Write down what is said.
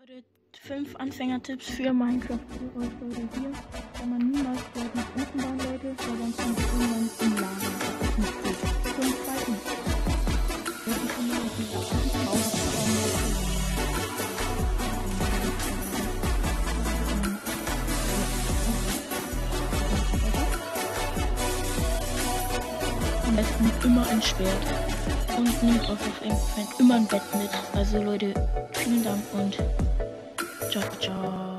Leute, 5 Anfängertipps für Minecraft für euch Leute hier. Kann man niemals dort nach unten bauen, Leute, weil sonst kommt es irgendwann im Lager. Das ist nicht gut. Zum Zweiten. Wirklich immer auf die am besten immer ein Schwert. Und nehmt auch auf jeden Fall immer ein Bett mit. Also Leute, vielen Dank und ciao, ciao.